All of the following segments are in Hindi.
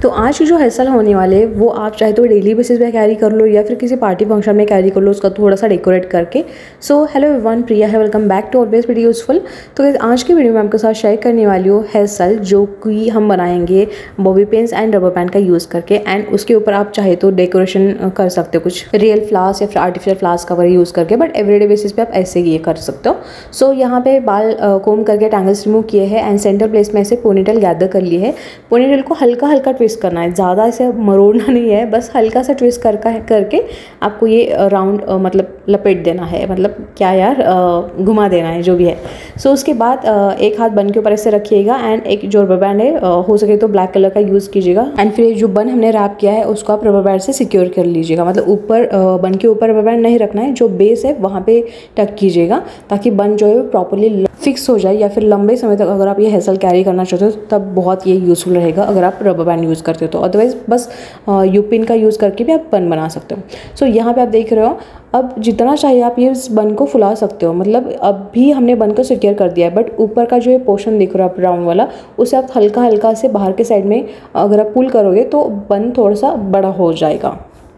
तो आज की जो हेयर स्टाइल होने वाले हैं वो आप चाहे तो डेली बेसिस पे कैरी कर लो या फिर किसी पार्टी फंक्शन में कैरी कर लो, उसका थोड़ा सा डेकोरेट करके। सो हेलो एवरीवन, प्रिया है, welcome back to always video useful. तो आज की वीडियो में आपके साथ शेयर करने वाली हूँ हेयर स्टाइल जो कि हम बनाएंगे bobby pins and rubber band का यूज़ करके। एंड उसके ऊपर आप चाहे तो डेकोरेशन कर सकते हो, कुछ रियल फ्लावर्स या फिर आर्टिफिशियल फ्लावर्स कवर यूज़ करके, बट एवरीडे बेसिस पे आप ऐसे ये कर सकते हो। सो यहाँ पे बाल कोम करके टैंगल्स रिमूव किए हैं एंड सेंटर प्लेस में ऐसे पोनीटेल गैदर कर लिए है। पोनीटेल को हल्का हल्का ट्विस्ट करना है, ज़्यादा ऐसे मरोड़ना नहीं है, बस हल्का सा ट्विस्ट करके आपको ये राउंड मतलब लपेट देना है, मतलब क्या यार घुमा देना है जो भी है। सो उसके बाद एक हाथ बन के ऊपर ऐसे रखिएगा एंड एक जो रबर बैंड है हो सके तो ब्लैक कलर का यूज़ कीजिएगा। एंड फिर जो बन हमने रैप किया है उसको आप रबर बैंड से सिक्योर कर लीजिएगा, मतलब ऊपर बन के ऊपर रबर बैंड नहीं रखना है, जो बेस है वहाँ पे टक कीजिएगा ताकि बन जो है प्रॉपरली फिक्स हो जाए। या फिर लंबे समय तक अगर आप ये हेयर स्टाइल कैरी करना चाहते हो तब बहुत ये यूज़फुल रहेगा अगर आप रबर बैंड यूज़ करते हो तो। अदरवाइज बस यूपिन का यूज़ करके भी आप बन बना सकते हो। सो यहाँ पे आप देख रहे हो, अब जितना चाहिए आप ये इस बन को फुला सकते हो, मतलब अब भी हमने बन को सिक्योर कर दिया है, बट ऊपर का जो ये पोर्शन दिख रहा है आप राउंड वाला, उसे आप हल्का हल्का से बाहर के साइड में अगर आप पुल करोगे तो बन थोड़ा सा बड़ा हो जाएगा।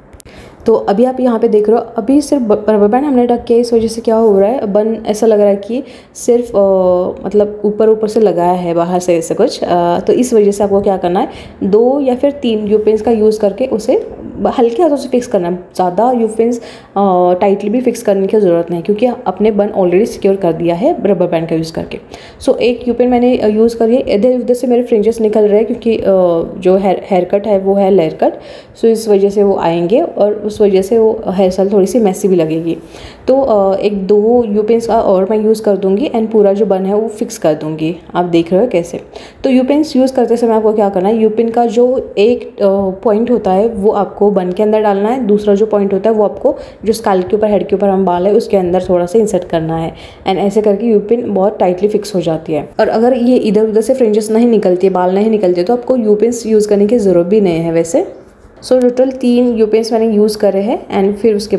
तो अभी आप यहाँ पे देख रहे हो, अभी सिर्फ रबर बैंड हमने ढक किया, इस वजह से क्या हो रहा है, बन ऐसा लग रहा है कि सिर्फ मतलब ऊपर से लगाया है बाहर से ऐसे कुछ। तो इस वजह से आपको क्या करना है, 2 या फिर 3 यू पिन्स का यूज़ करके उसे हल्के हाथों से फिक्स करना है। ज़्यादा यू पिन्स टाइटली भी फिक्स करने की ज़रूरत नहीं, क्योंकि अपने बन ऑलरेडी सिक्योर कर दिया है रबर बैंड का यूज़ करके। सो एक यू पिन मैंने यूज़ करी, इधर उधर से मेरे फ्रिंजेस निकल रहे हैं क्योंकि जो हेयर कट है वो है लेयर कट। सो इस वजह से वो आएंगे और उस वजह से वो हेयर स्टाइल थोड़ी सी मैसी भी लगेगी। तो 1-2 यू पिन्स का और मैं यूज़ कर दूँगी एंड पूरा जो बन है वो फिक्स कर दूँगी। आप देख रहे हो कैसे। तो यू पिन्स यूज़ करते समय आपको क्या करना है, यू पिन का जो एक पॉइंट होता है वो आपको बन के अंदर डालना है, दूसरा जो पॉइंट होता है वो आपको जो स्कैल्प के ऊपर, हेड के ऊपर हम बाल है उसके अंदर थोड़ा सा इंसर्ट करना है। एंड ऐसे करके यू पिन बहुत टाइटली फिक्स हो जाती है। और अगर ये इधर उधर से फ्रिंजेस नहीं निकलती है, बाल नहीं निकलते, तो आपको यू पिन्स यूज़ करने की ज़रूरत भी नहीं है वैसे। सो टोटल 3 यू पिन्स मैंने यूज़ करे हैं एंड फिर उसके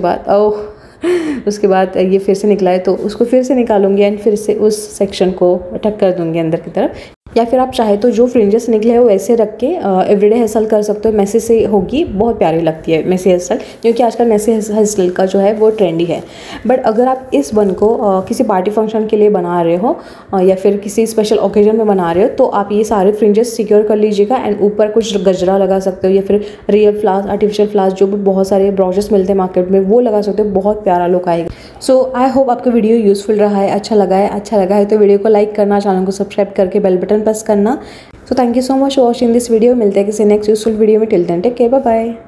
बाद ये फिर से निकला है तो उसको फिर से निकालूंगी एंड फिर से उस सेक्शन को टक कर दूंगी अंदर की तरफ। या फिर आप चाहे तो जो फ्रिंजेस निकले हैं वो ऐसे रख के एवरीडे हेयर स्टाइल कर सकते हो। मैसी से होगी, बहुत प्यारी लगती है मैसी हेयर स्टाइल, क्योंकि आजकल मैसी हेयर स्टाइल का जो है वो ट्रेंडी है। बट अगर आप इस बन को किसी पार्टी फंक्शन के लिए बना रहे हो या फिर किसी स्पेशल ओकेजन में बना रहे हो तो आप ये सारे फ्रिंजेस सिक्योर कर लीजिएगा एंड ऊपर कुछ गजरा लगा सकते हो या फिर रियल फ्लावर्स, आर्टिफिशियल फ्लावर्स जो भी बहुत सारे ब्रॉशेस मिलते हैं मार्केट में वो लगा सकते हो, बहुत प्यारा लुक आएगा। सो आई होप आपको वीडियो यूजफुल रहा है, अच्छा लगा है तो वीडियो को लाइक करना, चैनल को सब्सक्राइब करके बेल बटन प्रेस करना। So thank you so much for watching this video. मिलते हैं किसी नेक्स्ट यूजफुल वीडियो में। Till then take care, bye bye.